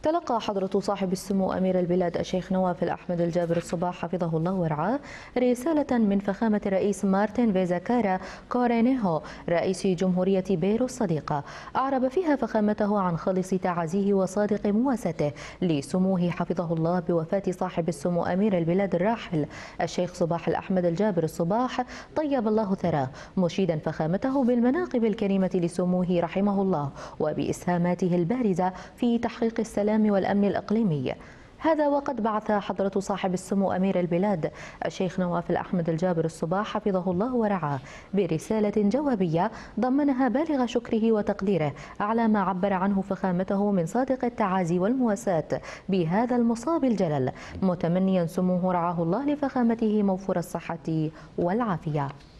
تلقى حضرة صاحب السمو أمير البلاد الشيخ نواف الأحمد الجابر الصباح حفظه الله ورعاه رسالة من فخامة الرئيس مارتن فيزاكارا كورينيهو رئيس جمهورية بيرو الصديقة، أعرب فيها فخامته عن خالص تعازيه وصادق مواساته لسموه حفظه الله بوفاة صاحب السمو أمير البلاد الراحل الشيخ صباح الأحمد الجابر الصباح طيب الله ثراه، مشيدا فخامته بالمناقب الكريمة لسموه رحمه الله وبإسهاماته البارزة في تحقيق السلام والأمن الإقليمي. هذا وقد بعث حضرة صاحب السمو أمير البلاد الشيخ نواف الأحمد الجابر الصباح حفظه الله ورعاه برسالة جوابية ضمنها بالغ شكره وتقديره على ما عبر عنه فخامته من صادق التعازي والمواساة بهذا المصاب الجلل، متمنيا سموه رعاه الله لفخامته موفور الصحة والعافية.